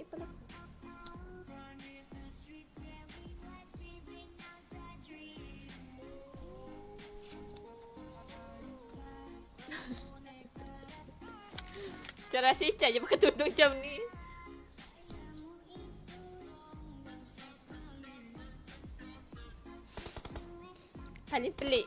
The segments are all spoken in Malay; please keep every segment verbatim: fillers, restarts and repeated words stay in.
kepala aku. Cara si Icaa je pakai tudung macam ni. Paling pelik.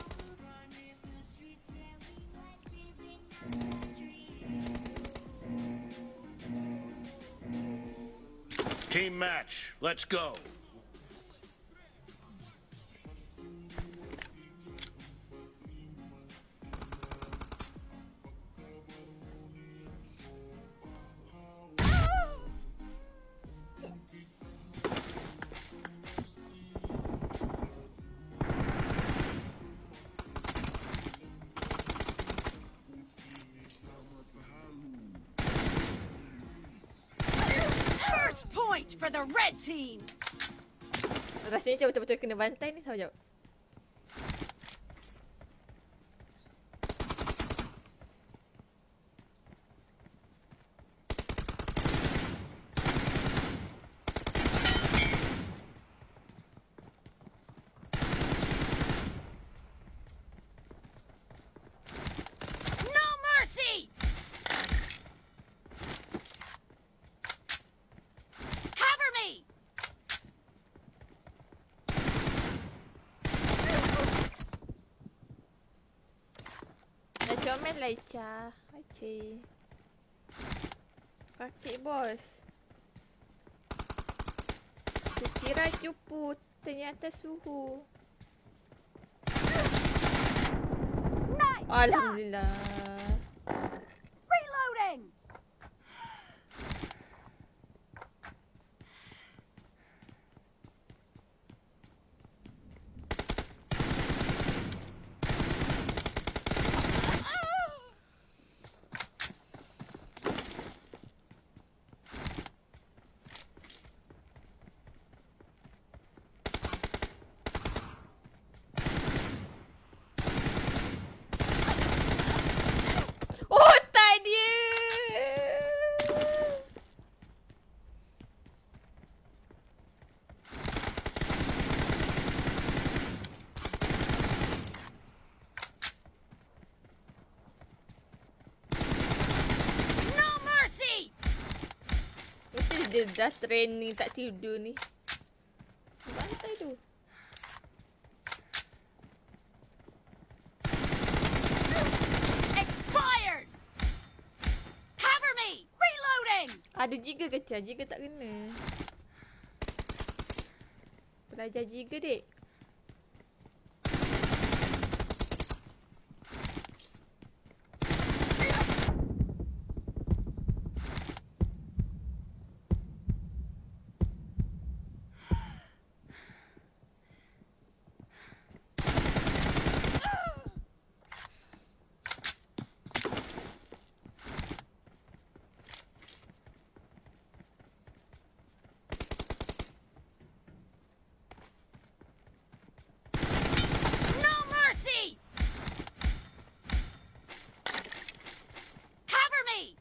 Team match, let's go. Point for the red team. Rasanya macam betul-betul kena bantai ni. Sabar jap. No mercy. Cover me. Dah comel lah Icaa. Acik. Kaki bos. Kukira cupu. Ternyata suhu. Nice. Alhamdulillah. Reloading. Oh, tak dia. No mercy. Mesti dia dah training tak tidur ni. Bantai tu. Expired. Cover me. Reloading. Ada jiga kecil, jiga tak kena. Belajar jiga dek. No mercy. Cover me.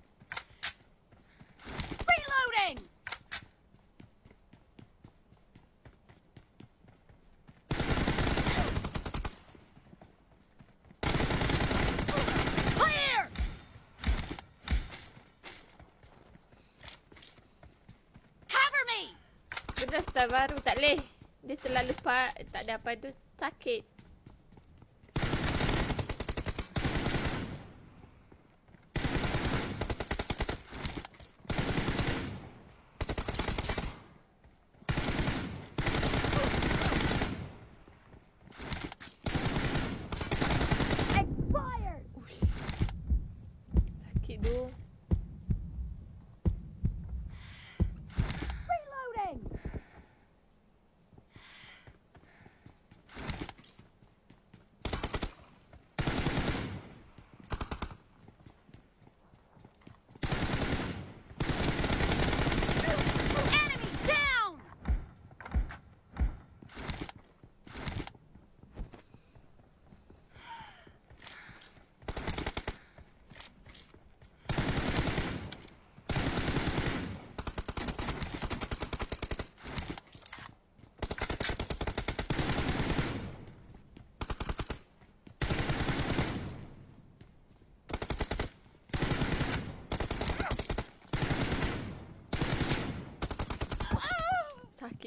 Reloading. Clear. Cover me. Dia dah start baru, tak boleh. Dia terlalu pa, tak ada apa tu, sakit. Expired. Ush. Sakit tu. Reloading.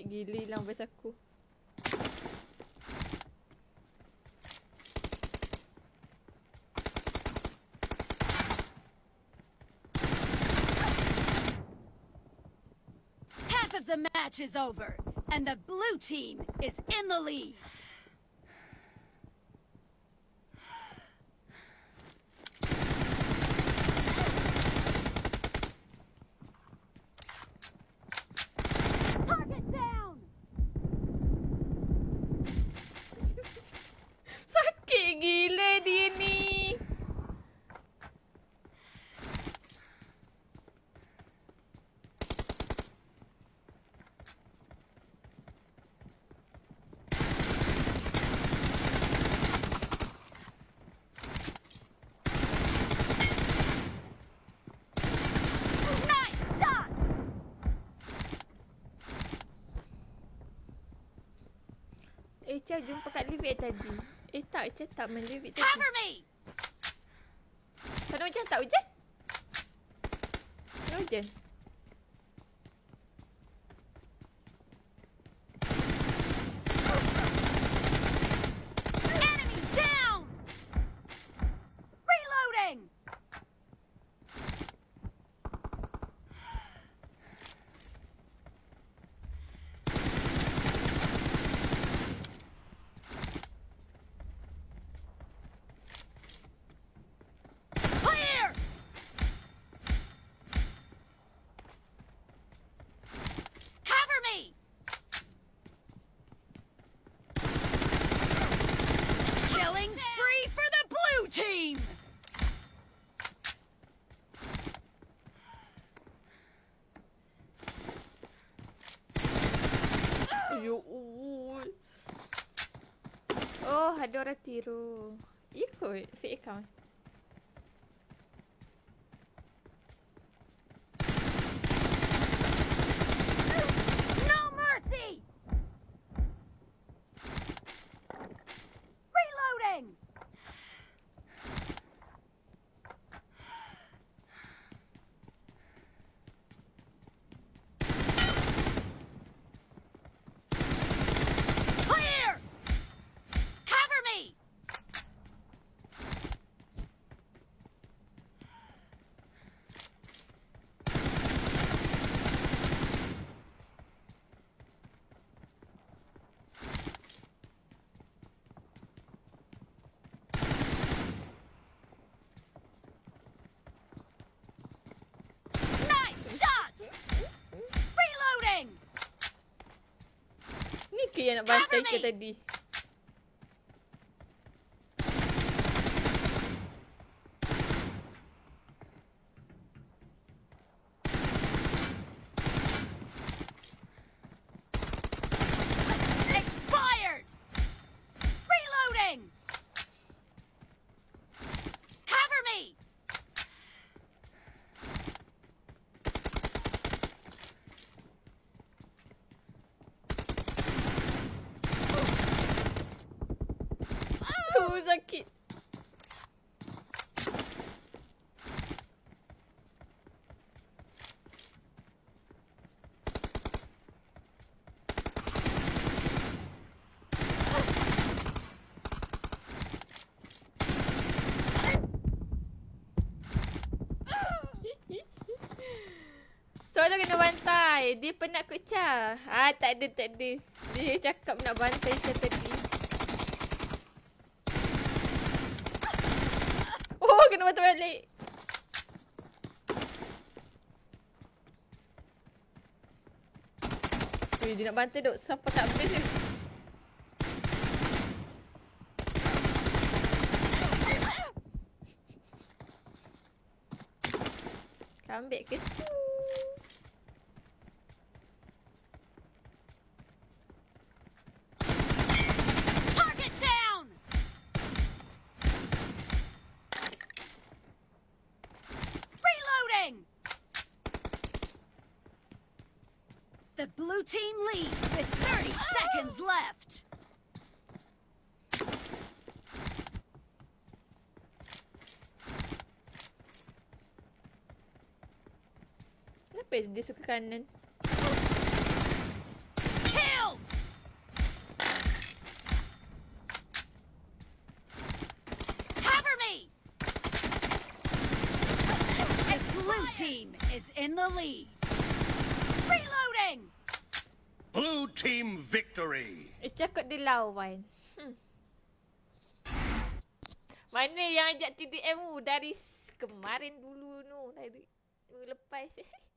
gila hilang bas aku. Half of the match is over, and the blue team is in the lead. Target down! Sakit gila dia ni. Nice shot! Icaa jumpa kat lift tadi. Eh tak, Icaa tak main lift tadi. Cover me! Pada macam tak hujan? Tak hujan? Enemy down! Reloading! Clear! Cover me! Killing spree for the blue team! Ya Allah. Oh, ada orang tiru. Ikut fake account. No mercy! Reloading! Clear! Cover me! Nice shot! Reloading! Ni ke yang nak bantai Cover ke me. tadi? Expired! Reloading! Cover me! Oh, sakit. Soalnya kena bantai. Dia penat kot Icaa. Ah, tak ada, tak ada. Dia cakap nak bantai Icaa tadi. Oh, kena bantai balik. Eh, dia nak bantai duk sampai tak habis je. Ambil ke tu? Target down! Reloading! The blue team leads with thirty seconds left. Kenapa dia suka kanan? Kill! team is in the lead. Reloading! Blue team victory. Icaa kot dia lawan. Hmm. Mana yang ajak T D M tu dari s- kemarin dulu tu. Dari minggu lepas.